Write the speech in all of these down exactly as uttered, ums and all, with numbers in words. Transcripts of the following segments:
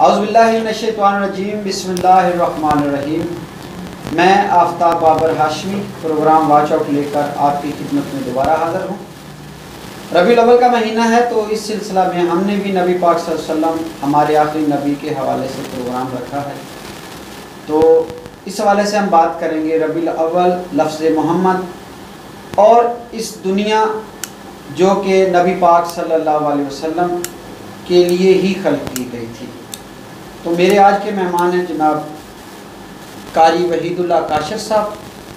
औज़ुबिल्लाहिमिनश्शैतानिर्रजीम बिस्मिल्लाहिर्रहमानिर्रहीम। मैं Aftab Babar Hashmi programme watch out लेकर आपकी खिदमत में दोबारा हाज़िर हूँ। रबीउल अव्वल का महीना है, तो इस सिलसिला में हमने भी नबी पाक सल्लल्लाहु अलैहि वसल्लम हमारे आखिरी नबी के हवाले से प्रोग्राम रखा है। तो इस हवाले से हम बात करेंगे रबीउल अव्वल, लफ्ज़ मोहम्मद और इस दुनिया जो कि नबी पाक सल्लल्लाहु अलैहि वसल्लम के लिए ही खल्क़ की गई थी। तो मेरे आज के मेहमान हैं जनाब कारी वहीदुल्लाह काशिर साहब।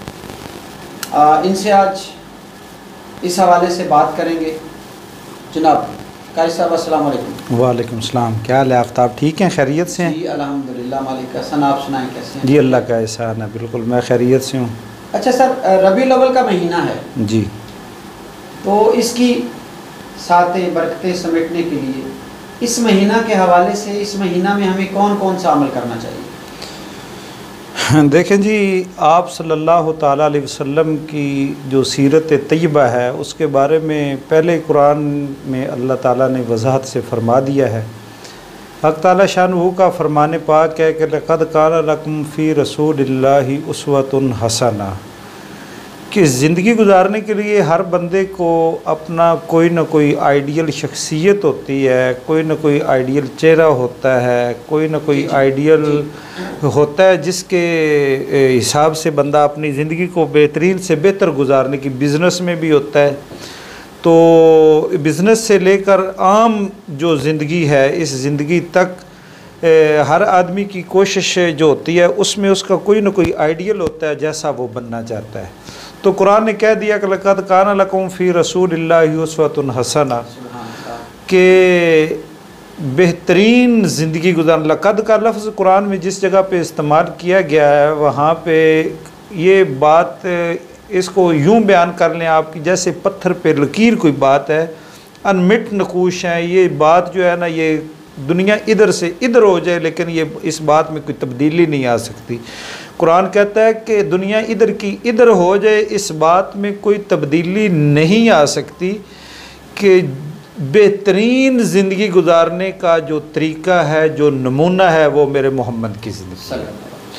इनसे आज इस हवाले से बात करेंगे। जनाब कारी साहब अस्सलाम वालेकुम। वालेकुम सलाम। क्या हाल है आफ्ताब, ठीक हैं, खैरियत से हैं? जी अल्हम्दुलिल्लाह मालिक का सन। आप सुनाएं कैसे हैं? जी अल्लाह का एहसान है, बिल्कुल मैं खैरियत से हूँ। अच्छा सर, रबीउल अव्वल का महीना है जी, तो इसकी सातें बरकतें समेटने के लिए इस महीना के हवाले से इस महीना में हमें कौन कौन सा अमल करना चाहिए? देखें जी, आप सल्लल्लाहु ताला अलैहि वसल्लम की जो सीरत तय्यबा है उसके बारे में पहले कुरान में अल्लाह ताला ने वजाहत से फरमा दिया है। हक़ ताला शानहू का फरमान पाक है कि लक़द काना लकुम फ़ी रसूलिल्लाहि उस्वतुन हसना, कि ज़िंदगी गुजारने के लिए हर बंदे को अपना कोई ना कोई आइडियल शख्सियत होती है, कोई ना कोई आइडियल चेहरा होता है, कोई ना कोई आइडियल होता है जिसके हिसाब से बंदा अपनी ज़िंदगी को बेहतरीन से बेहतर गुजारने की, बिज़नेस में भी होता है। तो बिज़नेस से लेकर आम जो ज़िंदगी है, इस ज़िंदगी तक हर आदमी की कोशिश जो होती है उसमें उसका कोई ना कोई आइडियल होता है जैसा वो बनना चाहता है। तो कुरान ने कह दिया कि लक़द काना लकुम फ़ी रसूलिल्लाहि उस्वतुन हसना, के बेहतरीन ज़िंदगी गुजार। लक़द का लफ्ज़ कुरान में जिस जगह पे इस्तेमाल किया गया है वहाँ पे ये बात, इसको यूँ बयान कर लें आपकी जैसे पत्थर पे लकीर कोई बात है, अनमिट नकूश है। ये बात जो है ना, ये दुनिया इधर से इधर हो जाए लेकिन ये इस बात में कोई तब्दीली नहीं आ सकती। कुरान कहता है कि दुनिया इधर की इधर हो जाए, इस बात में कोई तब्दीली नहीं आ सकती कि बेहतरीन ज़िंदगी गुजारने का जो तरीक़ा है, जो नमूना है, वो मेरे मोहम्मद की ज़िंदगी है।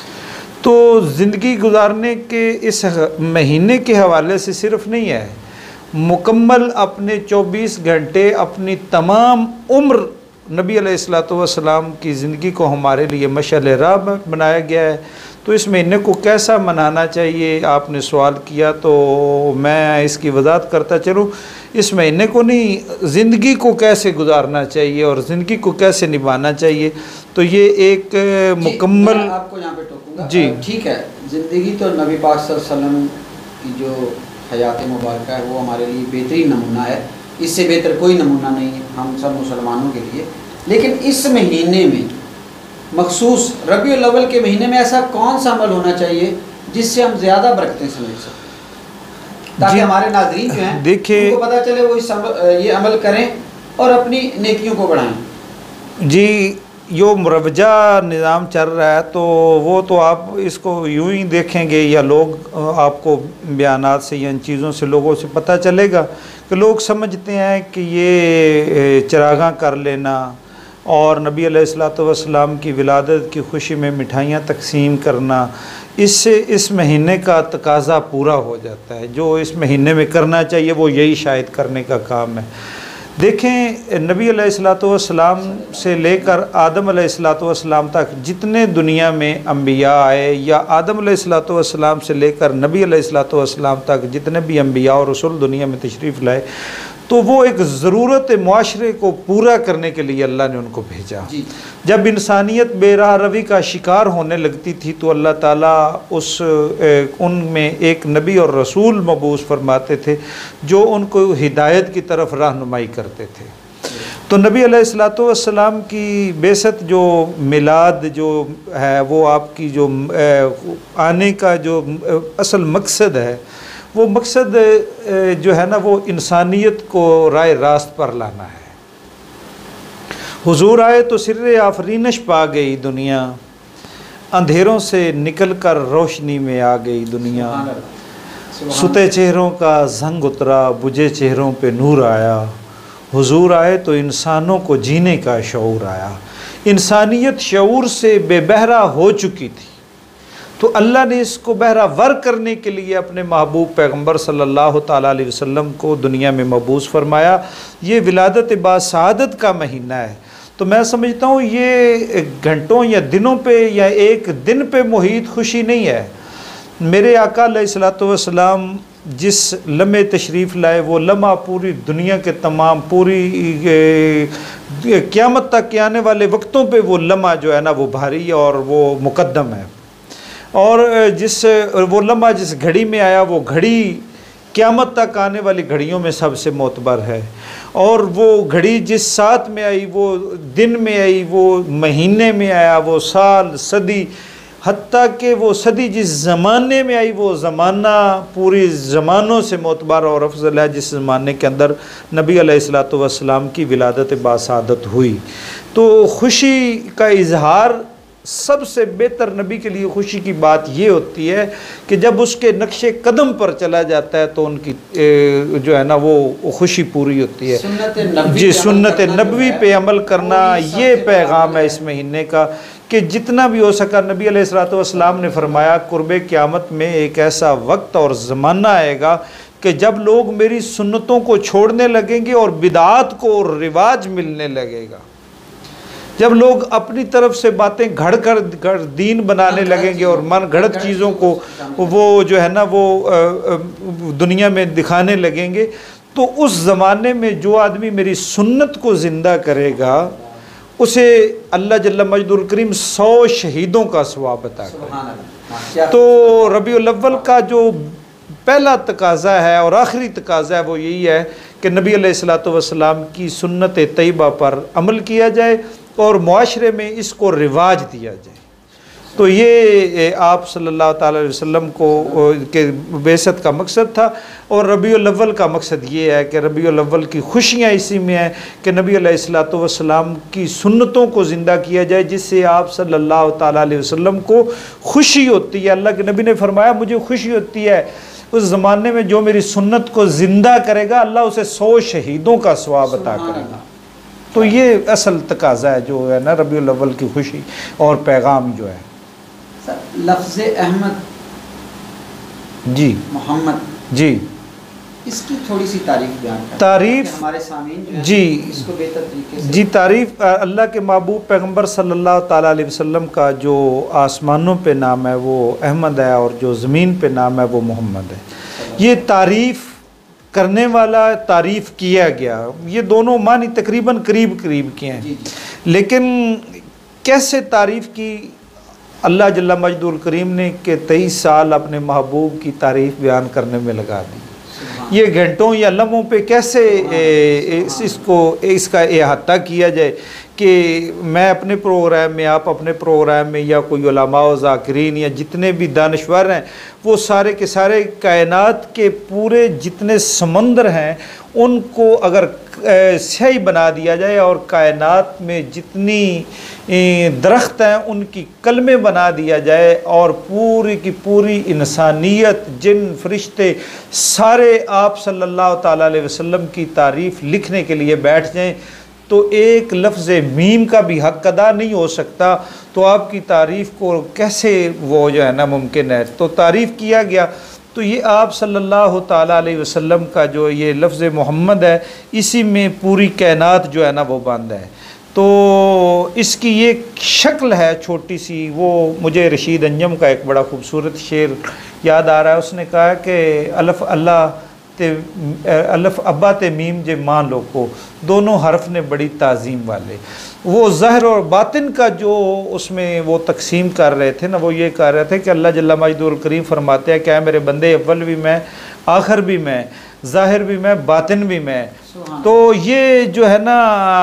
तो ज़िंदगी गुजारने के इस महीने के हवाले से सिर्फ़ नहीं है, मुकम्मल अपने चौबीस घंटे अपनी तमाम उम्र नबी अलैहिस्सलातु वस्सलाम की ज़िंदगी को हमारे लिए मशाल राह बनाया गया है। तो इस महीने को कैसा मनाना चाहिए, आपने सवाल किया तो मैं इसकी वजाहत करता चलूँ। इस महीने को नहीं, ज़िंदगी को कैसे गुजारना चाहिए और ज़िंदगी को कैसे निभाना चाहिए, तो ये एक मुकम्मल। आपको यहाँ पे टोकूंगा जी, ठीक है। ज़िंदगी तो नबी पाक सल्लल्लाहु अलैहि वसल्लम की जो हयात मुबारक है वो हमारे लिए बेहतरीन नमूना है, इससे बेहतर कोई नमूना नहीं है हम सब मुसलमानों के लिए। लेकिन इस महीने में मखसूस रबीउल अव्वल के महीने में ऐसा कौन सा अमल होना चाहिए जिससे हम ज़्यादा बरकतें समेट सकें, ताकि हमारे नाज़रीन जो हैं देखिए उनको पता चले वो इस अमल, ये अमल करें और अपनी नेकियों को बढ़ाएं। जी, यो मुरवजा निज़ाम चल रहा है तो वो तो आप इसको यूं ही देखेंगे या लोग आपको बयानात से या इन चीज़ों से लोगों से पता चलेगा कि लोग समझते हैं कि ये चिरागा कर लेना और नबी अलैहिस्सलातु वस्सलाम की विलादत की खुशी में मिठाइयाँ तकसीम करना, इससे इस महीने का तकाज़ा पूरा हो जाता है। जो इस महीने में करना चाहिए वो यही शायद करने का काम है। देखें, नबी अलैहिस्सलातु वस्सलाम से लेकर आदम अलैहिस्सलातु वस्सलाम तक जितने दुनिया में अंबिया आए, या आदम अलैहिस्सलातु वस्सलाम से लेकर नबी अलैहिस्सलातु वस्सलाम तक जितने भी अंबिया और रसूल दुनिया में तशरीफ़ लाए, तो वो एक ज़रूरत माशरे को पूरा करने के लिए अल्लाह ने उनको भेजा। जब इंसानियत बेराह रवी का शिकार होने लगती थी तो अल्लाह ताला उस उनमें एक नबी और रसूल मबूस फरमाते थे जो उनको हिदायत की तरफ रहनुमाई करते थे। तो नबी अलैहिस्सलातु वस्सलाम की बेसत जो मिलाद जो है, वो आपकी जो आने का जो असल मकसद है, वो मकसद जो है ना, वो इंसानियत को राय रास्त पर लाना है। हुजूर आए तो सिर्रे आफरीनश पा गई दुनिया, अंधेरों से निकलकर रोशनी में आ गई दुनिया। सुते चेहरों का जंग उतरा, बुझे चेहरों पे नूर आया। हुजूर आए तो इंसानों को जीने का शऊर आया। इंसानियत शऊर से बेबहरा हो चुकी थी। तो अल्लाह ने इसको बहरावर करने के लिए अपने महबूब पैगम्बर सल्लल्लाहु ताला अलैहि वसल्लम को दुनिया में मबूस फरमाया। ये विलादत बासआदत का महीना है। तो मैं समझता हूँ ये घंटों या दिनों पे या एक दिन पे मुहित खुशी नहीं है। मेरे आका अलैहिस्सलातु वस्सलाम जिस लम्हे तशरीफ़ लाए वो लम्हा पूरी दुनिया के तमाम पूरी क़यामत तक के आने वाले वक्तों पे वो लम्हा जो है ना वो भारी और वो मुकद्दम है। और जिस वो लम्हा जिस घड़ी में आया वो घड़ी क़यामत तक आने वाली घड़ियों में सबसे मोतबर है। और वो घड़ी जिस साथ में आई, वो दिन में आई, वो महीने में आया, वो साल सदी, हत्ता कि वो सदी जिस ज़माने में आई वो ज़माना पूरी ज़मानों से मोतबर और अफजल है जिस ज़माने के अंदर नबी अलैहिस्सलातु वस्सलाम की विलादत बासआदत हुई। तो खुशी का इजहार सबसे बेहतर नबी के लिए खुशी की बात ये होती है कि जब उसके नक्शे कदम पर चला जाता है तो उनकी जो है ना वो खुशी पूरी होती है। जी, सुन्नत नबवी पे अमल करना ये पैगाम है इस महीने का कि जितना भी हो सका। नबी अलैहिस्सलातु वस्सलाम ने फरमाया कुर्बे क़यामत में एक ऐसा वक्त और ज़माना आएगा कि जब लोग मेरी सुन्नतों को छोड़ने लगेंगे और बिदात को रिवाज मिलने लगेगा। जब लोग अपनी तरफ से बातें घड़ कर घड़ दीन बनाने लगेंगे और मन घड़त चीज़ों को वो जो है ना वो दुनिया में दिखाने लगेंगे, तो उस ज़माने में जो आदमी मेरी सुन्नत को ज़िंदा करेगा उसे अल्लाह जल्ल मजदुल करीम सौ शहीदों का सवाब अता करेगा। तो रबीउल अव्वल का जो पहला तकाज़ा है और आखिरी तकाज़ा है वो यही है कि नबी अलैहिस्सलातु वस्सलाम की सुन्नत तैयबा पर अमल किया जाए और मुआशरे में इसको रिवाज दिया जाए। तो ये आप सल्लल्लाहु ताला अलैहि वसल्लम को के बेसत का मकसद था। और रबीउल अव्वल का मकसद ये है कि रबीउल अव्वल की खुशियाँ इसी में है कि नबी अलैहिस्सलातु वस्सलाम की सुन्नतों को ज़िंदा किया जाए जिससे आप सल्लल्लाहु ताला अलैहि वसल्लम को खुशी होती है। अल्लाह के नबी ने फरमाया मुझे खुशी होती है उस ज़माने में जो मेरी सुन्नत को ज़िंदा करेगा अल्लाह उसे सौ शहीदों का सवाब अता करेगा। तो ये असल तकाज़ा है जो है ना रबीउल अव्वल की खुशी और पैगाम जो है। लफ्ज़ अहमद जी मोहम्मद जी इसकी थोड़ी सी तारीफ बयान करें तारीफ हमारे सामीन जो है जी इसको बेहतर तरीके से। जी तारीफ अल्लाह के महबूब पैगंबर सल्लल्लाहु ताला अलैहि वसल्लम का जो आसमानों पे नाम है वो अहमद है और जो ज़मीन पे नाम है वो मोहम्मद है। ये तारीफ़ करने वाला तारीफ़ किया गया, ये दोनों मानी तकरीबन करीब करीब के हैं। जी जी। लेकिन कैसे तारीफ़ की अल्लाह जल्ला मजदूर करीम ने के तेईस साल अपने महबूब की तारीफ़ बयान करने में लगा दी। ये घंटों या लम्हों पे कैसे ए, इस, इसको इसका अहाता किया जाए कि मैं अपने प्रोग्राम में आप अपने प्रोग्राम में या कोई उलमा व ज़ाकिरीन या जितने भी दानश्वर हैं वो सारे के सारे कायनात के पूरे जितने समंदर हैं उनको अगर सही बना दिया जाए और कायनात में जितनी दरख्त हैं उनकी कलमे बना दिया जाए और पूरी की पूरी इंसानियत जिन फरिश्ते सारे आप सल्लल्लाहु ताला अलैहि वसल्लम की तारीफ़ लिखने के लिए बैठ जाएं तो एक लफ्ज़ मीम का भी हक़ अदा नहीं हो सकता। तो आपकी तारीफ़ को कैसे वो जो है ना मुमकिन है। तो तारीफ़ किया गया तो ये आप सल्लल्लाहु ताला अलैहि वसल्लम का जो ये लफ्ज़ मोहम्मद है इसी में पूरी कायनात जो है ना वो बंद है। तो इसकी ये शक्ल है छोटी सी। वो मुझे रशीद अंजम का एक बड़ा खूबसूरत शेर याद आ रहा है। उसने कहा कि अलफ़ अल्लाह ते अलफ़ अब्बा ते मीम जे माँ लो को दोनों हरफ ने बड़ी ताज़ीम वाले। वो ज़हर और बातिन का जो उसमें वो तकसीम कर रहे थे ना वो ये कह रहे थे कि अल्लाह जल्ला मजदूर करीम फरमाते हैं क्या मेरे बंदे अव्वल भी मैं आखिर भी मैं ज़ाहिर भी मैं बातिन भी मैं। तो ये जो है ना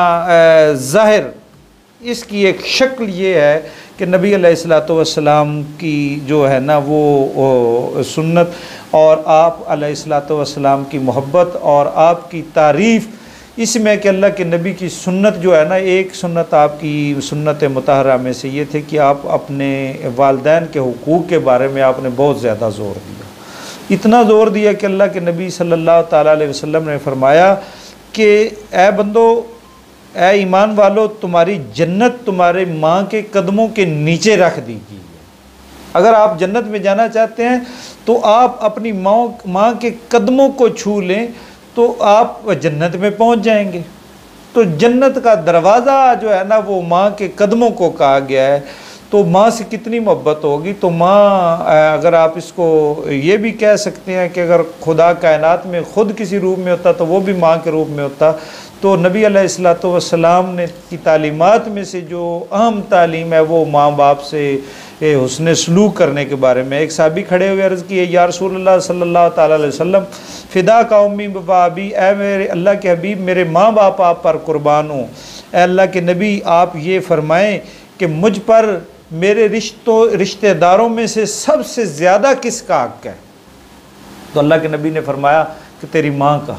ज़ाहिर इसकी एक शक्ल ये है कि नबी अलैहिस्सलातु वस्सलाम की जो है ना वो, वो सुन्नत और आप अलैहिस्सलातु वस्सलाम की मोहब्बत और आपकी तारीफ़ इसमें कि अल्लाह के नबी की सुन्नत जो है ना एक सुन्नत आपकी सुन्नत मुतहरा में से ये थे कि आप अपने वालिदैन के हुकूक़ के बारे में आपने बहुत ज़्यादा ज़ोर दिया। इतना ज़ोर दिया कि अल्लाह के नबी सल्लल्लाहु ताला अलैहि वसल्लम ने फरमाया कि ए बंदो ऐ ईमान वालो तुम्हारी जन्नत तुम्हारे माँ के कदमों के नीचे रख दी गई है। अगर आप जन्नत में जाना चाहते हैं तो आप अपनी माँ माँ के कदमों को छू लें तो आप जन्नत में पहुंच जाएंगे। तो जन्नत का दरवाज़ा जो है ना वो माँ के कदमों को कहा गया है। तो माँ से कितनी मोहब्बत होगी। तो माँ, अगर आप इसको ये भी कह सकते हैं कि अगर खुदा कायनात में ख़ुद किसी रूप में होता तो वो भी माँ के रूप में होता। तो नबी अलैहिस्सलातु वस्सलाम ने की तालीमात में से जो अहम तालीम है वो माँ बाप से हुस्न सलूक करने के बारे में। एक साहबी खड़े हुए अर्ज़ किए, या रसूलल्लाह सल्लल्लाहु ताला अलैहि वसल्लम, फ़िदा का उम्मी बाबी, ए मेरे अल्लाह के हबीब मेरे माँ बाप आप पर कुर्बान हो। ए अल्लाह के नबी आप ये फ़रमाएँ कि मुझ पर मेरे रिश्तों रिश्तेदारों में से सबसे ज़्यादा किसका हक़ है। तो अल्लाह के नबी ने फरमाया कि तेरी माँ का।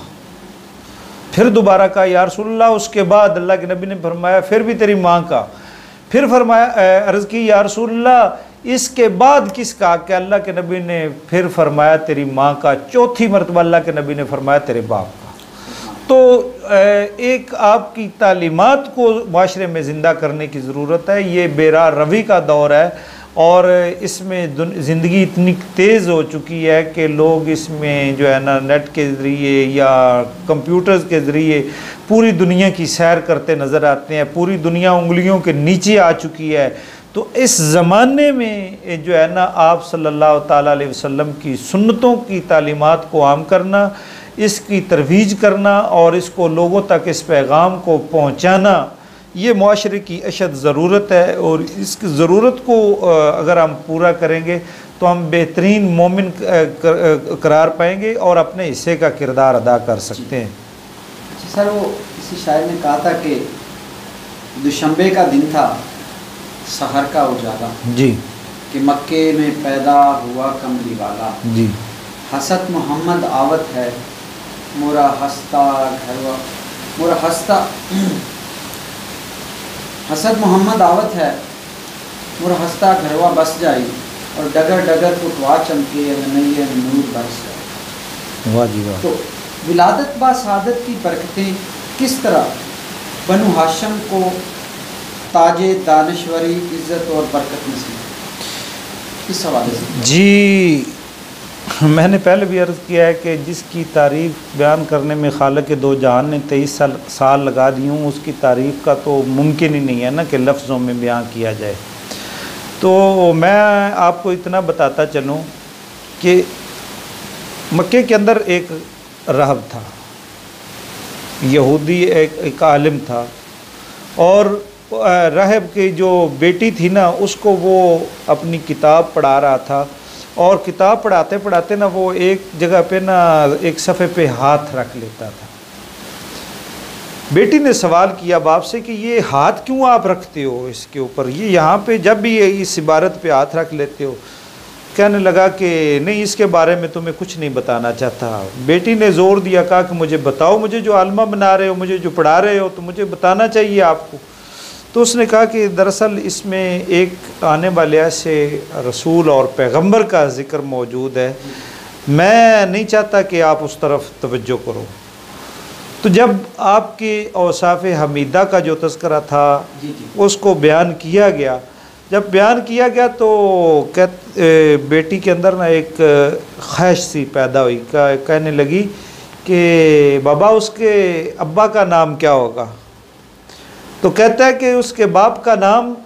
फिर दोबारा कहा, या रसूलल्लाह, उसके बाद अल्लाह के नबी ने फरमाया फिर भी तेरी माँ का। फिर फरमाया, अर्ज़ की, या रसूलल्लाह इसके बाद किसका हक़ है। अल्लाह के नबी ने फिर फरमाया तेरी माँ का। चौथी मरतबा अल्लाह के नबी ने फरमाया तेरे बाप का। तो एक आपकी तालीमात को माशरे में ज़िंदा करने की ज़रूरत है। ये बेरा रवी का दौर है और इसमें ज़िंदगी इतनी तेज़ हो चुकी है कि लोग इसमें जो है ना नेट के ज़रिए या कंप्यूटर्स के ज़रिए पूरी दुनिया की सैर करते नज़र आते हैं। पूरी दुनिया उंगलियों के नीचे आ चुकी है। तो इस ज़माने में जो है ना आप सल्लल्लाहु ताला अलैहि वसल्लम की सुन्नतों की तालीमात को आम करना, इसकी तरवीज करना और इसको लोगों तक इस पैगाम को पहुँचाना, ये मुआशरे की अशद ज़रूरत है। और इस ज़रूरत को अगर हम पूरा करेंगे तो हम बेहतरीन मोमिन करार पाएंगे और अपने हिस्से का किरदार अदा कर सकते हैं। अच्छा सर, वो किसी शायर ने कहा था कि दुशंबे का दिन था, सहर का उजाला जी, कि मक्के में पैदा हुआ कमली वाला जी, हसत मोहम्मद आवत है मोरा हस्ता घरवा मोरा हस्ता हसत मोहम्मद आवत है मोरा हस्ता घरवा बस जाई और डगर डगर उठवा चमके नैये नूर बरस जाए। वाह जी वाह। तो विलादत बा सादत की बरकतें किस तरह बनु हाशम को ताजे दानश्वरी इज़्ज़त और बरकत नसीब, इस हवाले से जी मैंने पहले भी अर्ज़ किया है कि जिसकी तारीफ़ बयान करने में खालिक़ दो जहान ने तेईस साल साल लगा दी हूँ, उसकी तारीफ़ का तो मुमकिन ही नहीं है ना कि लफ्ज़ों में बयान किया जाए। तो मैं आपको इतना बताता चलूँ कि मक्के के अंदर एक राहब था, यहूदी एक, एक आलिम था और राहब की जो बेटी थी ना उसको वो अपनी किताब पढ़ा रहा था और किताब पढ़ाते पढ़ाते ना वो एक जगह पे ना एक सफ़े पे हाथ रख लेता था। बेटी ने सवाल किया बाप से कि ये हाथ क्यों आप रखते हो इसके ऊपर, ये यहाँ पे जब भी ये इस इबारत पे हाथ रख लेते हो। कहने लगा कि नहीं, इसके बारे में तुम्हें कुछ नहीं बताना चाहता। बेटी ने ज़ोर दिया, कहा कि मुझे बताओ, मुझे जो आलमा बना रहे हो, मुझे जो पढ़ा रहे हो, तो मुझे बताना चाहिए आपको। तो उसने कहा कि दरअसल इसमें एक आने वाले ऐसे रसूल और पैगंबर का ज़िक्र मौजूद है, मैं नहीं चाहता कि आप उस तरफ तवज्जो करो। तो जब आपके औसाफ़ हमीदा का जो तज़किरा था जी जी। उसको बयान किया गया, जब बयान किया गया तो कह बेटी के अंदर ना एक ख्वाहिश सी पैदा हुई, कहने लगी कि बाबा उसके अब्बा का नाम क्या होगा। तो कहता है कि उसके बाप का नाम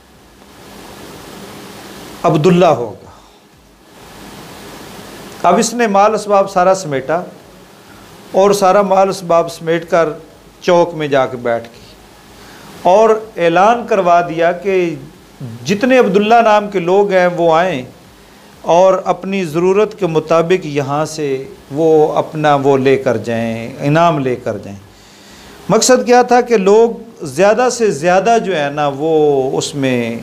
अब्दुल्ला होगा। अब इसने माल असबाब सारा समेटा और सारा माल असबाब समेट कर चौक में जाकर बैठ गई और ऐलान करवा दिया कि जितने अब्दुल्ला नाम के लोग हैं वो आएँ और अपनी ज़रूरत के मुताबिक यहाँ से वो अपना वो लेकर जाएं, इनाम लेकर जाएं। मकसद क्या था कि लोग ज़्यादा से ज़्यादा जो है ना वो उसमें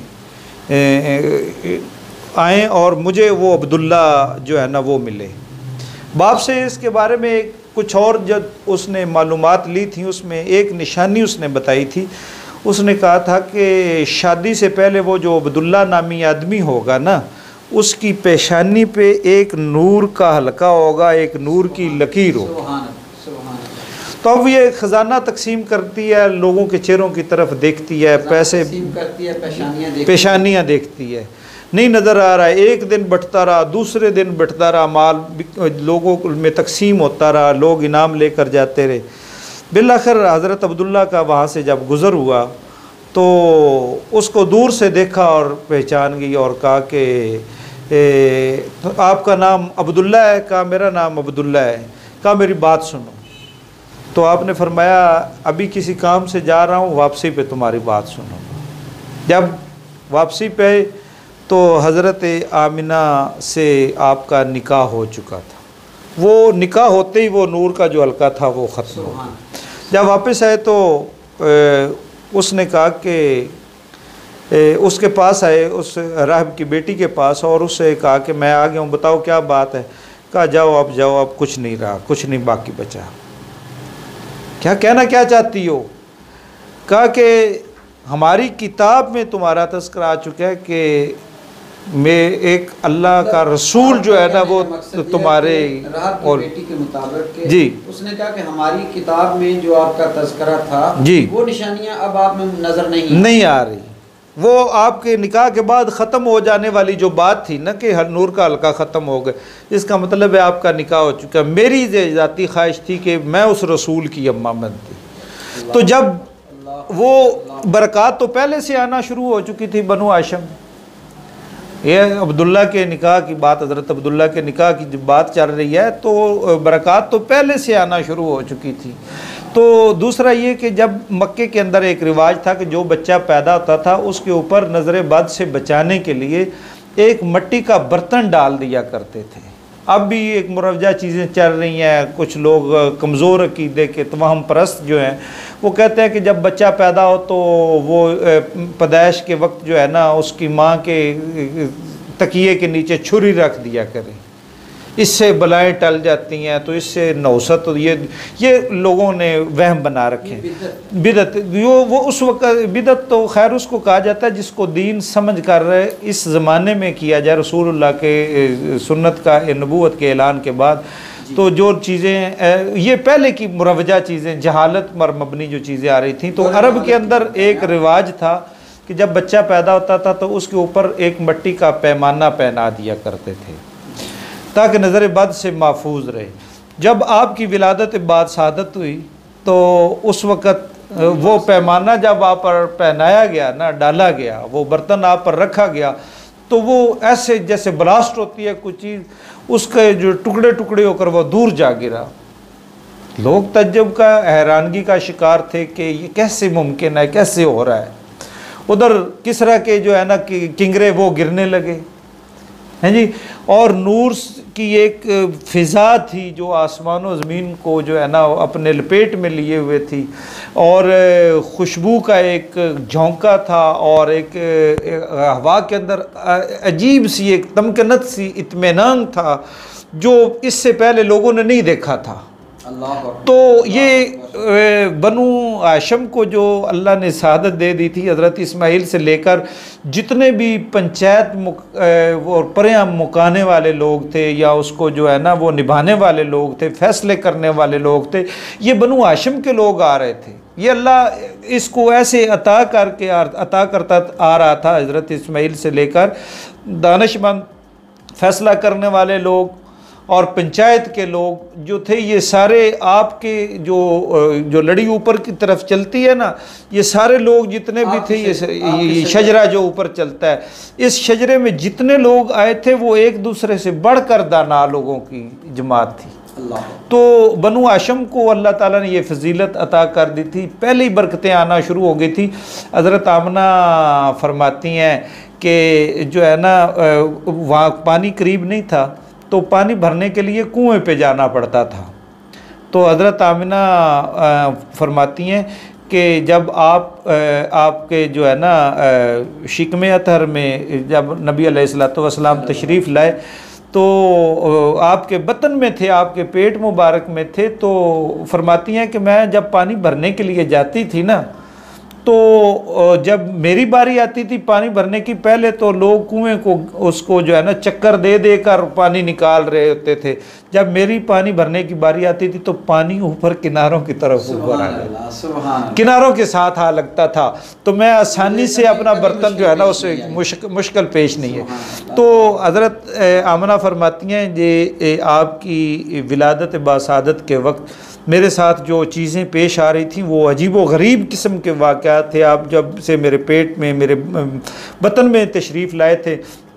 आएँ और मुझे वो अब्दुल्ला जो है ना वो मिले। बाप से इसके बारे में एक कुछ और जब उसने मालूमात ली थी, उसमें एक निशानी उसने बताई थी। उसने कहा था कि शादी से पहले वो जो अब्दुल्ला नामी आदमी होगा ना, उसकी पेशानी पे एक नूर का हल्का होगा, एक नूर की लकीर होगी। तो तो अब ये ख़जाना तकसीम करती है, लोगों के चेहरों की तरफ देखती है, पैसे तकसीम करती है, पेशानियाँ देखती पेशानियाँ देखती है, नहीं नज़र आ रहा है। एक दिन बढ़ता रहा, दूसरे दिन बढ़ता रहा, माल लोगों में तकसीम होता रहा, लोग इनाम लेकर जाते रहे। बिलाखिर हज़रत अब्दुल्ला का वहाँ से जब गुज़र हुआ तो उसको दूर से देखा और पहचान गई और कहा कि तो आपका नाम अब्दुल्ला है? कहा मेरा नाम अब्दुल्ला है। कहा मेरी बात सुनो। तो आपने फरमाया अभी किसी काम से जा रहा हूँ, वापसी पे तुम्हारी बात सुनो। जब वापसी पे तो हज़रत आमिना से आपका निकाह हो चुका था। वो निकाह होते ही वो नूर का जो हल्का था वो ख़त्म हो गया। जब वापस आए तो ए, उसने कहा कि उसके पास आए, उस राहब की बेटी के पास, और उससे कहा कि मैं आ गया हूँ, बताओ क्या बात है। कहा जाओ अब जाओ, अब कुछ नहीं रहा, कुछ नहीं बाकी बचा। क्या कहना क्या चाहती हो? कहा कि हमारी किताब में तुम्हारा तज़किरा आ चुका है कि मैं एक अल्लाह का रसूल जो है ना वो तुम्हारे और बेटी के मुताबिक जी उसने कहा कि हमारी किताब में जो आपका तज़किरा था जी वो निशानियां अब आप में नज़र नहीं नहीं आ रही। वो आपके निकाह के बाद ख़त्म हो जाने वाली जो बात थी ना कि हर नूर का हल्का ख़त्म हो गया, इसका मतलब है आपका निकाह हो चुका। मेरी ज़ाती ख्वाहिश थी कि मैं उस रसूल की अम्मा बनती। तो जब वो बरक़ात तो पहले से आना शुरू हो चुकी थी बनु हाशिम। ये अब्दुल्ला के निकाह की बात, हज़रत अब्दुल्ला के निकाह की जब बात चल रही है तो बरक़ात तो पहले से आना शुरू हो चुकी थी। तो दूसरा ये कि जब मक्के के अंदर एक रिवाज था कि जो बच्चा पैदा होता था उसके ऊपर नज़र बद से बचाने के लिए एक मिट्टी का बर्तन डाल दिया करते थे। अब भी एक मुरवजा चीज़ें चल रही हैं। कुछ लोग कमज़ोर अक़ीदे के तमाम परस्त जो हैं वो कहते हैं कि जब बच्चा पैदा हो तो वो पैदाइश के वक्त जो है ना उसकी माँ के तकिए के नीचे छुरी रख दिया करें, इससे बलाएं टल जाती हैं, तो इससे नौसत ये ये लोगों ने वहम बना रखे हैं। बिदत यो वो उस वक्त बिदत तो खैर उसको कहा जाता है जिसको दीन समझ कर रहे इस ज़माने में किया जाए रसूलुल्लाह के सुन्नत का नबूवत के ऐलान के बाद। तो जो चीज़ें ये पहले की मुरवजा चीज़ें जहालत मर मबनी जो चीज़ें आ रही थी, तो अरब के अंदर एक रिवाज था कि जब बच्चा पैदा होता था तो उसके ऊपर एक मिट्टी का पैमाना पहना दिया करते थे ताकि नज़र बद से महफूज रहे। जब आपकी विलादत बाद शहादत हुई तो उस वक़्त वो पैमाना जब आप पर पहनाया गया ना, डाला गया, वो बर्तन आप पर रखा गया, तो वो ऐसे जैसे ब्लास्ट होती है कुछ चीज़, उसके जो टुकड़े टुकड़े होकर वो दूर जा गिरा। लोग तज्जुब का, हैरानगी का शिकार थे कि ये कैसे मुमकिन है, कैसे हो रहा है। उधर किसरा के जो है ना कि किंगरे वो गिरने लगे हैं जी, और नूर की एक फ़िज़ा थी जो आसमान और ज़मीन को जो है ना अपने लपेट में लिए हुए थी, और खुशबू का एक झोंका था, और एक, एक हवा के अंदर अजीब सी एक तमकनत सी इत्मीनान था जो इससे पहले लोगों ने नहीं देखा था। तो ये बनु हाशिम को जो अल्लाह ने शहादत दे दी थी, हज़रत इस्माइल से लेकर जितने भी पंचायत मुक, और पर्यां मुकाने वाले लोग थे या उसको जो है ना वो निभाने वाले लोग थे, फैसले करने वाले लोग थे, ये बनु हाशिम के लोग आ रहे थे। ये अल्लाह इसको ऐसे अता करके अता करता आ रहा था। हज़रत इस्माइल से लेकर दानिशमंद फैसला करने वाले लोग और पंचायत के लोग जो थे, ये सारे आपके जो जो लड़ी ऊपर की तरफ चलती है ना, ये सारे लोग जितने भी थे, ये, ये शजरा जो ऊपर चलता है, इस शजरे में जितने लोग आए थे वो एक दूसरे से बढ़कर दाना लोगों की जमात थी। तो बनु हाशिम को अल्लाह ताला ने ये फजीलत अता कर दी थी, पहले ही बरकतें आना शुरू हो गई थी। हज़रत आमना फरमाती हैं कि जो है ना वहाँ पानी करीब नहीं था तो पानी भरने के लिए कुएं पे जाना पड़ता था। तो हज़रत आमिना फरमाती हैं कि जब आप आपके जो है ना शिकमे अतहर में जब नबी अलैहिस्सलातु वस्सलाम तशरीफ़ लाए तो आपके बतन में थे, आपके पेट मुबारक में थे। तो फरमाती हैं कि मैं जब पानी भरने के लिए जाती थी ना तो जब मेरी बारी आती थी पानी भरने की, पहले तो लोग कुएं को उसको जो है ना चक्कर दे दे कर पानी निकाल रहे होते थे। जब मेरी पानी भरने की बारी आती थी तो पानी ऊपर किनारों की तरफ ऊपर आ गया, किनारों के साथ आ लगता था। तो मैं आसानी से अपना बर्तन जो है ना उससे मुश्किल मुश्किल पेश नहीं है। तो हज़रत आमना फरमाती हैं ये आपकी विलादत बासादत के वक्त मेरे साथ जो चीज़ें पेश आ रही थी वो अजीब व गरीब किस्म के वाक़यात थे। आप जब से मेरे पेट में, मेरे बतन में तशरीफ़ लाए थे,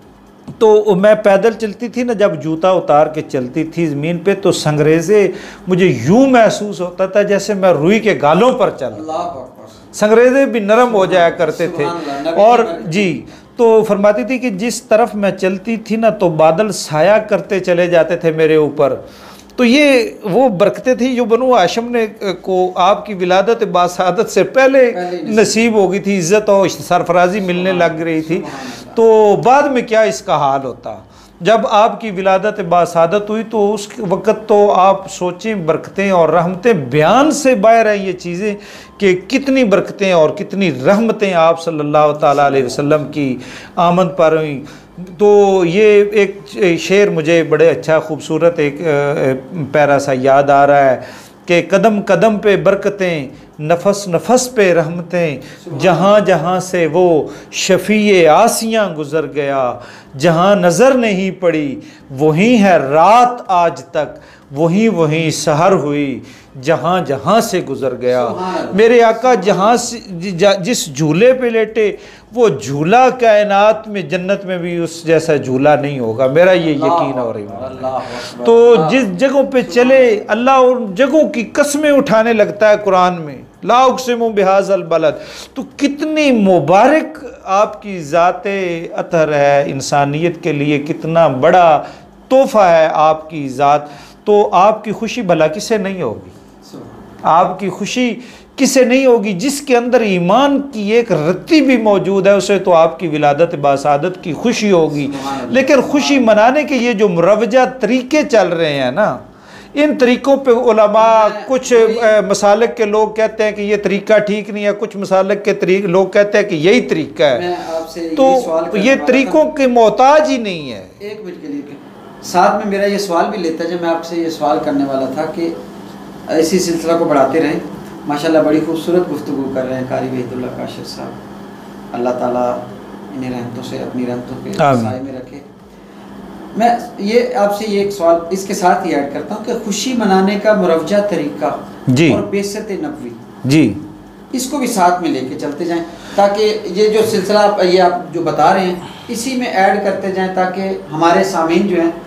तो मैं पैदल चलती थी ना, जब जूता उतार के चलती थी ज़मीन पे, तो संगरेज़े मुझे यूँ महसूस होता था जैसे मैं रुई के गालों पर चल, संगरेज़े भी नरम हो जाया करते थे। और जी, तो फरमाती थी कि जिस तरफ मैं चलती थी ना तो बादल साया करते चले जाते थे मेरे ऊपर। तो ये वो बरकतें थी जो बनु हाशिम ने को आपकी विलादत बासादत से पहले नसीब हो गई थी, इज़्ज़त और सरफराजी मिलने लग रही थी। तो बाद में क्या इसका हाल होता जब आपकी विलादत बासादत हुई, तो उस वक़्त तो आप सोचें बरकतें और रहमतें बयान से बाहर हैं ये चीज़ें कि कितनी बरकतें और कितनी रहमतें आप सल्लल्लाहु ताला अलैहि वसल्लम की आमद पर हुई। तो ये एक शेर मुझे बड़े अच्छा खूबसूरत एक पैरा सा याद आ रहा है कि कदम कदम पे बरकतें, नफस नफस पे रहमतें, जहाँ जहाँ से वो शफ़ीए आसियाँ गुज़र गया, जहाँ नज़र नहीं पड़ी वहीं है रात आज तक, वहीं वहीं सहर हुई जहाँ जहाँ से गुज़र गया। मेरे आका जहाँ से जिस झूले पे लेटे वो झूला कायनात में जन्नत में भी उस जैसा झूला नहीं होगा, मेरा ये यकीन हो रही है। तो जिस जगहों पे चले अल्लाह उन जगहों की कस्में उठाने लगता है कुरान में, ला उक़सिमु बिहाज़ल बलद। तो कितनी मुबारक आपकी ज़ाते अतहर है इंसानियत के लिए, कितना बड़ा तोहफ़ा है आपकी ज़ात। तो आपकी खुशी भला किसे नहीं होगी, आपकी खुशी किसे नहीं होगी जिसके अंदर ईमान की एक रत्ती भी मौजूद है, उसे तो आपकी विलादत बासादत की खुशी होगी। लेकिन खुशी मनाने के ये जो मुरवजा तरीके चल रहे हैं ना, इन तरीक़ों पे उलमा, कुछ मसालिक के लोग कहते हैं कि ये तरीका ठीक नहीं है, कुछ मसालिक के तरीके लोग कहते हैं कि यही तरीका है। तो ये तरीक़ों के मोहताज ही नहीं है। एक मिनट के लिए साथ में मेरा ये सवाल भी लेता है, जब मैं आपसे ये सवाल करने वाला था कि इसी सिलसिला को बढ़ाते रहें। माशाल्लाह बड़ी खूबसूरत गुफ्तगू कर रहे हैं कारी वहीदुल्ला काशिफ साहब, अल्लाह ताला इन्हें रहमतों से, अपनी रहमतों के साए में रखे। मैं ये आपसे ये एक सवाल इसके साथ ही ऐड करता हूँ कि खुशी मनाने का मुरवजा तरीका जी और बेसत नबवी जी, इसको भी साथ में लेके चलते जाएं, ताकि ये जो सिलसिला ये आप जो बता रहे हैं इसी में ऐड करते जाएं, ताकि हमारे सामीन जो हैं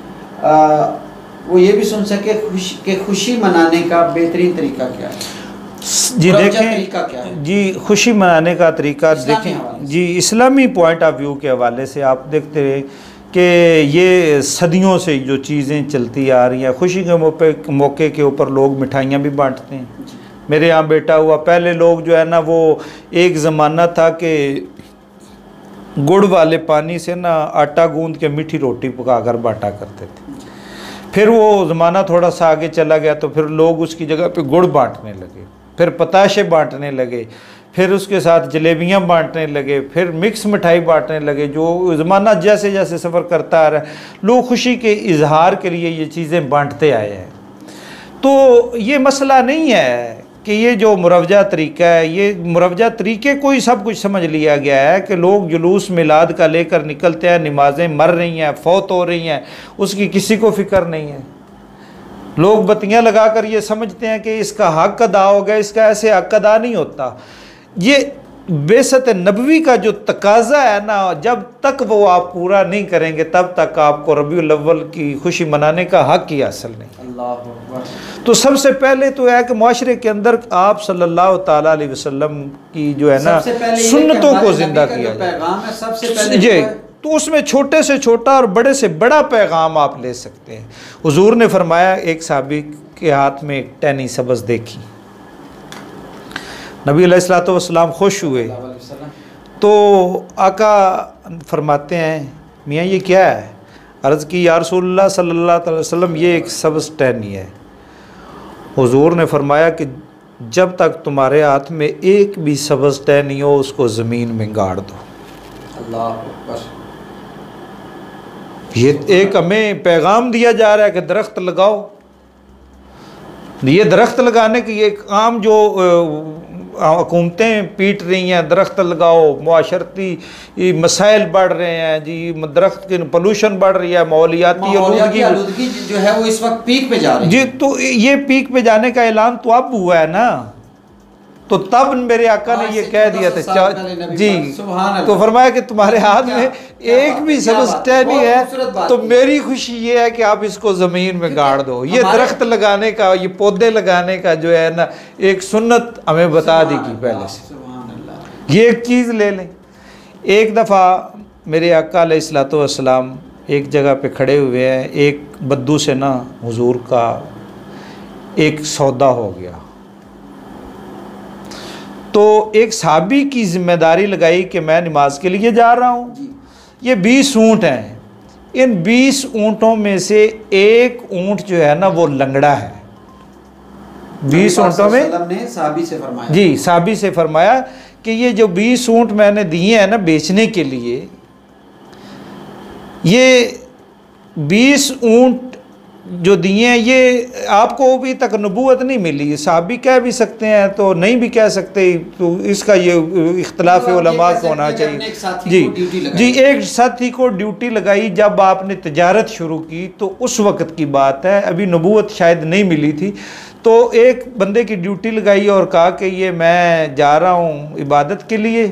वो ये भी सुन सके खुशी के खुशी मनाने का बेहतरीन तरीका क्या है। जी देखें जी, खुशी मनाने का तरीका देखें जी, इस्लामी पॉइंट ऑफ व्यू के हवाले से आप देखते रहे कि ये सदियों से जो चीज़ें चलती आ रही हैं। खुशी के मौके मौके के ऊपर लोग मिठाइयाँ भी बांटते हैं। मेरे यहाँ बेटा हुआ, पहले लोग जो है ना, वो एक ज़माना था कि गुड़ वाले पानी से ना आटा गूंद के मीठी रोटी पका कर बांटा करते थे। फिर वो ज़माना थोड़ा सा आगे चला गया तो फिर लोग उसकी जगह पे गुड़ बांटने लगे, फिर पताशे बांटने लगे, फिर उसके साथ जलेबियाँ बांटने लगे, फिर मिक्स मिठाई बांटने लगे। जो ज़माना जैसे जैसे सफ़र करता आ रहा है, लोग खुशी के इजहार के लिए ये चीज़ें बांटते आए हैं। तो ये मसला नहीं है कि ये जो मुरवजा तरीका है, ये मुरवजा तरीके को ही सब कुछ समझ लिया गया है कि लोग जुलूस मिलाद का लेकर निकलते हैं, नमाजें मर रही हैं, फौत हो रही हैं, उसकी किसी को फ़िक्र नहीं है। लोग बत्तियाँ लगाकर ये समझते हैं कि इसका हक अदा हो गया, इसका ऐसे हक अदा नहीं होता। ये बेसत नबवी का जो तकाजा है ना, जब तक वो आप पूरा नहीं करेंगे तब तक आपको रबीउल अव्वल की खुशी मनाने का हक ही हासिल नहीं। अल्लाह। तो सबसे पहले तो है कि माशरे के अंदर आप सल्लल्लाहु ताला अलैहि वसल्लम की जो है ना सुन्नतों को जिंदा किया जाए जी। तो उसमें छोटे से छोटा और बड़े से बड़ा पैगाम आप ले सकते हैं। हुजूर ने फरमाया, एक साहबी के हाथ में एक टैनी सब्ज़ देखी, नबी अलैहिस्सलातु वस्सलाम खुश हुए। तो आका फरमाते हैं, मियाँ ये क्या है? अर्ज़ की, या रसूलल्लाह सल्लल्लाहु अलैहि वसल्लम ये एक सब्ज़ टहनी है। हुजूर ने फरमाया कि जब तक तुम्हारे हाथ में एक भी सब्ज़ तय नहीं हो उसको ज़मीन में गाड़ दो। अल्लाह अकबर। ये एक हमें पैगाम दिया जा रहा है कि दरख्त लगाओ। ये दरख्त लगाने की ये काम जो हुकूमतें पीट रही हैं, दरख्त लगाओ, मुआशरती मसाइल बढ़ रहे हैं जी, दरख्त की पोल्यूशन बढ़ रही है, माहौलियाती आलूदगी आलूदगी जो है वो इस वक्त पीक पे जा रही है जी। तो ये पीक पे जाने का ऐलान तो अब हुआ है ना, तो तब मेरे आका ने ये कह दिया था जी, तो फरमाया कि तुम्हारे हाथ में एक भी सब्ज़ तय नहीं है तो मेरी खुशी ये है कि आप इसको ज़मीन में गाड़ दो। ये दरख्त लगाने का, ये पौधे लगाने का जो है ना एक सुन्नत हमें बता दी कि पहले से। ये एक चीज़ ले लें। एक दफ़ा मेरे आका अलैहिस्सलातु वस्सलाम एक जगह पे खड़े हुए हैं, एक बद्दू से ना हुजूर का एक सौदा हो गया। तो एक साहबी की जिम्मेदारी लगाई कि मैं नमाज के लिए जा रहा हूँ, ये बीस ऊँट हैं, इन बीस ऊँटों में से एक ऊँट जो है ना वो लंगड़ा है। बीस ऊँटों में ने साहबी से फरमाया जी, साहबी से फरमाया कि ये जो बीस ऊँट मैंने दिए हैं ना बेचने के लिए, ये बीस ऊँट जो दिए हैं ये आपको अभी तक नबूवत नहीं मिली। साहबी कह भी सकते हैं तो नहीं भी कह सकते, तो इसका ये इख्तलाफ उलमा को होना चाहिए जी। जी, एक साथी को ड्यूटी लगाई जब आपने तजारत शुरू की, तो उस वक़्त की बात है, अभी नबूवत शायद नहीं मिली थी। तो एक बंदे की ड्यूटी लगाई और कहा कि ये मैं जा रहा हूँ इबादत के लिए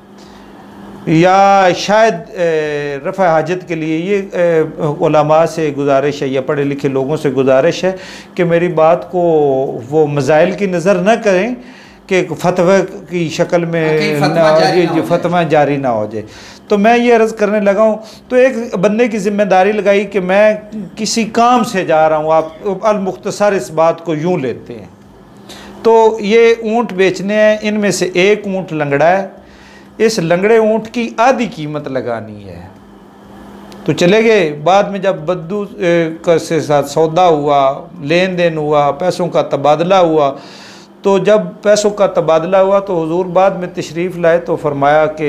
या शायद रफ़ा हाजत के लिए। ये उलमा से गुजारिश है या पढ़े लिखे लोगों से गुजारिश है कि मेरी बात को वो मज़ाइल की नज़र न करें कि फतवा की शक्ल में फतवा जारी ना हो जाए। तो मैं ये अर्ज़ करने लगा हूँ, तो एक बंदे की ज़िम्मेदारी लगाई कि मैं किसी काम से जा रहा हूँ, आप अल-मुख्तसर इस बात को यूँ लेते हैं। तो ये ऊँट बेचने हैं, इनमें से एक ऊँट लंगड़ा है, इस लंगड़े ऊँट की आधी कीमत लगानी है। तो चले गए। बाद में जब बद्दू के साथ सौदा हुआ, लेन देन हुआ, पैसों का तबादला हुआ, तो जब पैसों का तबादला हुआ तो हुजूर बाद में तशरीफ़ लाए तो फरमाया कि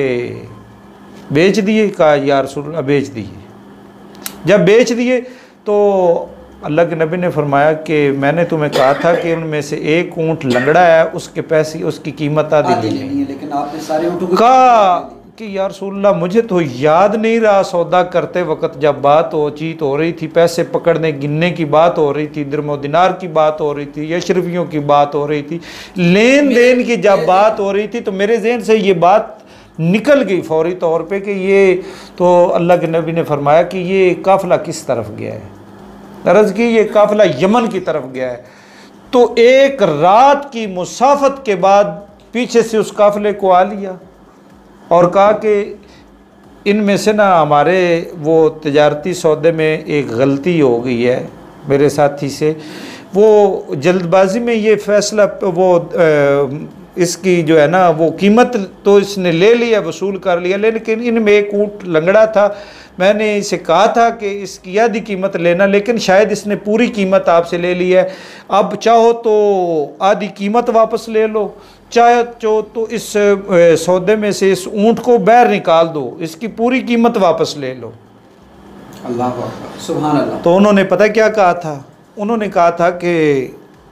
बेच दिए। कहा या रसूल अल्लाह बेच दिए। जब बेच दिए तो अल्लाह के नबी ने फरमाया कि मैंने तुम्हें कहा था कि उनमें से एक ऊँट लंगड़ा है, उसके पैसे उसकी कीमत आधी लेनी है, लेकिन आपने सारे ऊँटों को कहा कि या रसूल अल्लाह मुझे तो याद नहीं रहा, सौदा करते वक्त जब बात हो चीत हो रही थी, पैसे पकड़ने गिनने की बात हो रही थी, दिरमो दिनार की बात हो रही थी, यशरफियों की बात हो रही थी, लेन देन की जब बात हो रही थी तो मेरे जहन से ये बात निकल गई फौरी तौर पे कि ये तो अल्लाह के नबी ने फरमाया कि ये काफ़िला किस तरफ गया है। अर्ज़ की ये काफ़िला यमन की तरफ गया है। तो एक रात की मुसाफत के बाद पीछे से उस काफ़िले को आ लिया और कहा कि इनमें से ना हमारे वो तजारती सौदे में एक गलती हो गई है मेरे साथी से। वो जल्दबाजी में ये फ़ैसला वो आ, इसकी जो है ना वो कीमत तो इसने ले लिया, वसूल कर लिया, लेकिन इनमें एक ऊँट लंगड़ा था। मैंने इसे कहा था कि इसकी आधी कीमत लेना, लेकिन शायद इसने पूरी कीमत आपसे ले ली है। अब चाहो तो आधी कीमत वापस ले लो, चाहे चाहो तो इस सौदे में से इस ऊँट को बाहर निकाल दो, इसकी पूरी कीमत वापस ले लो। अल्लाह अकबर, सुभान अल्लाह। तो उन्होंने पता क्या कहा था? उन्होंने कहा था कि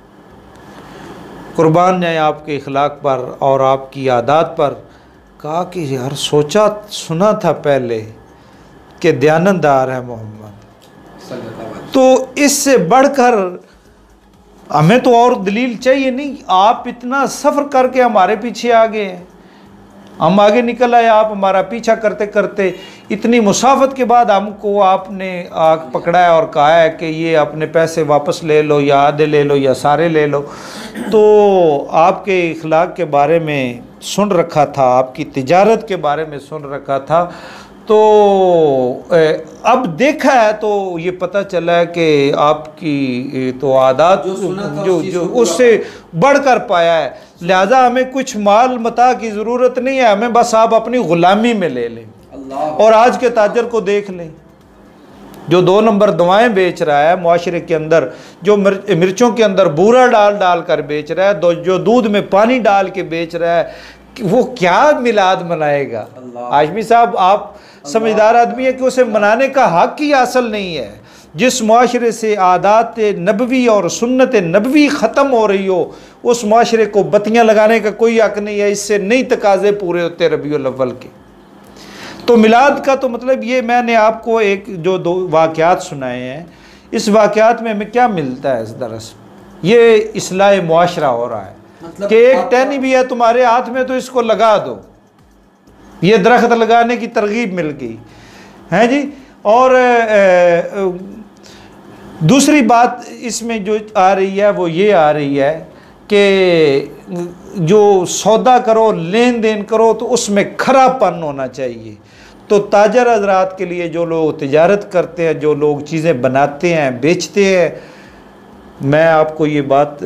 कुर्बान जाए आपके इखलाक पर और आपकी आदत पर। कहा कि यार सोचा सुना था पहले कि दयानतदार है मोहम्मद, तो इससे बढ़कर हमें तो और दलील चाहिए नहीं। आप इतना सफ़र करके हमारे पीछे आ गए हैं, हम आगे निकल आए, आप हमारा पीछा करते करते इतनी मुसाफत के बाद हमको आपने आग पकड़ा है और कहा है कि ये अपने पैसे वापस ले लो या आधे ले लो या सारे ले लो। तो आपके इखलाक के बारे में सुन रखा था, आपकी तिजारत के बारे में सुन रखा था, तो अब देखा है तो ये पता चला है कि आपकी तो आदत जो जो, जो उससे बढ़कर पाया है। लिहाजा हमें कुछ माल मता की ज़रूरत नहीं है, हमें बस आप अपनी ग़ुलामी में ले लें। और आज के ताजर को देख लें, जो दो नंबर दवाएं बेच रहा है मुआशरे के अंदर, जो मिर्चों के अंदर बूरा डाल डाल कर बेच रहा है, जो दूध में पानी डाल के बेच रहा है, वो क्या मिलाद मनाएगा? हाशमी साहब आप समझदार आदमी है कि उसे मनाने का हक ही हासिल नहीं है। जिस मुआशरे से आदात नबवी और सुन्नत नबवी ख़त्म हो रही हो, उस मुआशरे को बत्तियाँ लगाने का कोई हक नहीं है। इससे नई तकाज़े पूरे होते रबीउल अव्वल के। तो मिलाद का तो मतलब ये, मैंने आपको एक जो दो वाक़यात सुनाए हैं, इस वाक़यात में हमें क्या मिलता है? इस दरअसल ये इस्लाह मुआशरा हो रहा है, मतलब कि एक टहनी भी है तुम्हारे हाथ में तो इसको लगा दो। ये दरख्त लगाने की तरगीब मिल गई है जी। और ए, ए, दूसरी बात इसमें जो आ रही है वो ये आ रही है कि जो सौदा करो, लेन देन करो, तो उसमें खरापन होना चाहिए। तो ताजर हजरात के लिए, जो लोग तिजारत करते हैं, जो लोग चीज़ें बनाते हैं, बेचते हैं, मैं आपको ये बात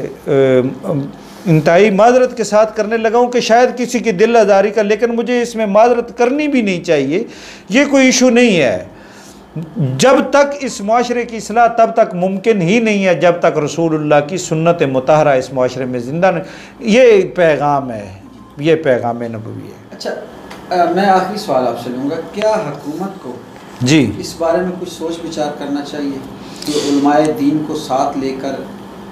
इंतहाई माजरत के साथ करने लगा हूँ कि शायद किसी की दिल आज़ारी का, लेकिन मुझे इसमें माजरत करनी भी नहीं चाहिए। ये कोई इशू नहीं है। जब तक इस माशरे की इस्लाह तब तक मुमकिन ही नहीं है जब तक रसूलुल्लाह की सुन्नत मुतहरा इस माशरे में ज़िंदा नहीं। ये पैगाम है, ये पैगाम नबवी है। अच्छा, आ, मैं आखिरी सवाल आपसे लूँगा, क्या हुकूमत को जी इस बारे में कुछ सोच विचार करना चाहिए कि उलमाए दीन को साथ लेकर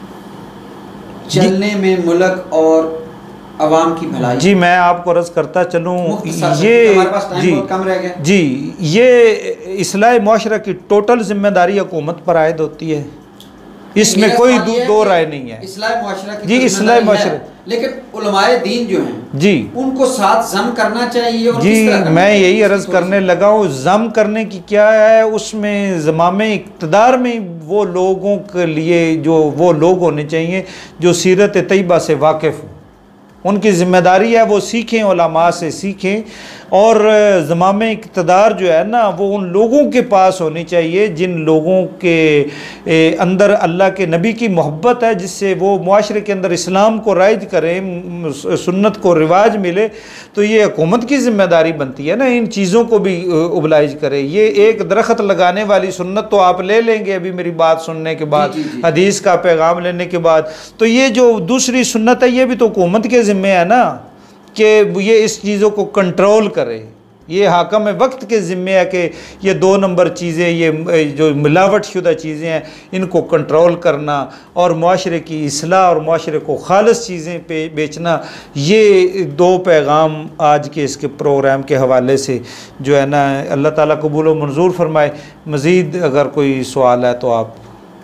चलने में मुल्क और अवाम की भलाई? जी मैं आपको अर्ज़ करता चलूँ, ये जी कम रह गया जी ये इस्लाह मुआशरा की टोटल जिम्मेदारी हुकूमत पर आयद होती है। इसमें कोई दो, दो राय नहीं है। इस्लाह मुआशरा की जी इस्लाह मुआशरा, लेकिन उलमाए दीन जो हैं जी उनको साथ जम करना चाहिए। और जी मैं यही अर्ज़ करने लगा हूँ, जम करने की क्या है, उसमें ज़मामे इक़्तिदार में वो लोगों के लिए जो वो लोग होने चाहिए जो सीरत तैयबा से वाकिफ़ हो। उनकी ज़िम्मेदारी है वो सीखें, उलमा से सीखें। और ज़मामे इक़्तिदार जो है ना, वो उन लोगों के पास होनी चाहिए जिन लोगों के अंदर अल्लाह के नबी की मोहब्बत है, जिससे वो मुआशरे के अंदर इस्लाम को राइज करें, सुन्नत को रिवाज मिले। तो ये हुकूमत की ज़िम्मेदारी बनती है ना, इन चीज़ों को भी उबलाइज करे। ये एक दरख्त लगाने वाली सुन्नत तो आप ले लेंगे अभी मेरी बात सुनने के बाद, हदीस का पैगाम लेने के बाद। तो ये जो दूसरी सुन्नत है ये भी तो हुकूमत के ज़िम्मे है ना कि ये इस चीज़ों को कंट्रोल करे। ये हाकम वक्त के ज़िम्मे है कि ये दो नंबर चीज़ें, ये जो मिलावट शुदा चीज़ें हैं, इनको कंट्रोल करना और मुआशरे की इस्लाह और मुआशरे को खालिस चीज़ें पे बेचना। ये दो पैगाम आज के इसके प्रोग्राम के हवाले से जो है ना, अल्लाह ताला कबूल व मंजूर फरमाए। मज़ीद अगर कोई सवाल है तो आप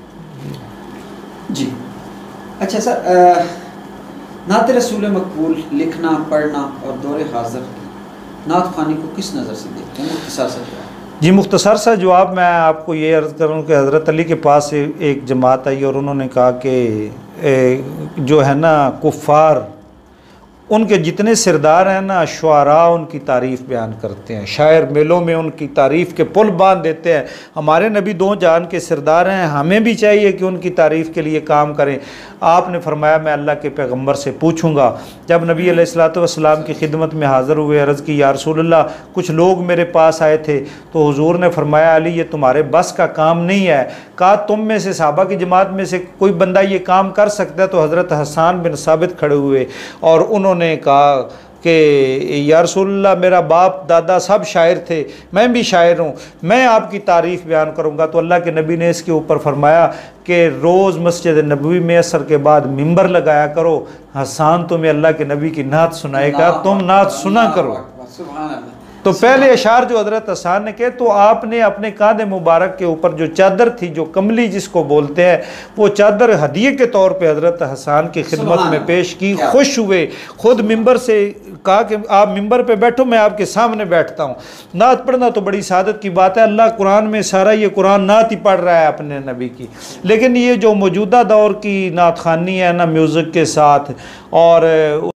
जी। अच्छा सर, नात रसूल मकबूल लिखना, पढ़ना और दौरे हाज़िर नात ख़वानी को किस नज़र से देखते हैं? मुख्तसर सा जवाब। जी मुख्तसर सा जवाब मैं आपको ये अर्ज़ करूँ कि हज़रत अली के पास एक जमात आई और उन्होंने कहा कि जो है ना कुफ़ार, उनके जितने सरदार हैं ना, शुआरा उनकी तारीफ़ बयान करते हैं, शायर मेलों में उनकी तारीफ़ के पुल बांध देते हैं। हमारे नबी दो जान के सरदार हैं, हमें भी चाहिए कि उनकी तारीफ़ के लिए काम करें। आपने फरमाया मैं अल्लाह के पैगंबर से पूछूंगा। जब नबी अलैहिस्सलातु वस्सलाम की खिदमत में हाज़िर हुए, अर्ज़ की या रसूलल्लाह, कुछ लोग मेरे पास आए थे तो हुजूर ने फरमाया अली ये तुम्हारे बस का काम नहीं है। कहा तुम में से सहाबा की जमात में से कोई बंदा ये काम कर सकता है? तो हज़रत हसन बिन साबित खड़े हुए और उन्होंने कहा कि या रसूलल्लाह मेरा बाप दादा सब शायर थे, मैं भी शायर हूँ, मैं आपकी तारीफ़ बयान करूँगा। तो अल्लाह के नबी ने इसके ऊपर फरमाया कि रोज़ मस्जिद नबवी में असर के बाद मिंबर लगाया करो, हसन तुम्हें अल्लाह के नबी की नात सुनाएगा, तुम नात सुना करो। तो पहले अशार जो हज़रत हसन ने कहे, तो आपने अपने कांधे मुबारक के ऊपर जो चादर थी, जो कमली जिसको बोलते हैं, वो चादर हदिये के तौर पे हज़रत हसन की खिदमत में पेश की। खुश हुए, खुद मिंबर से कहा कि आप मिंबर पे बैठो, मैं आपके सामने बैठता हूँ। नात पढ़ना तो बड़ी सादत की बात है, अल्लाह कुरान में सारा ये कुरान नात ही पढ़ रहा है अपने नबी की। लेकिन ये जो मौजूदा दौर की नात खानी है ना, म्यूज़िक के साथ और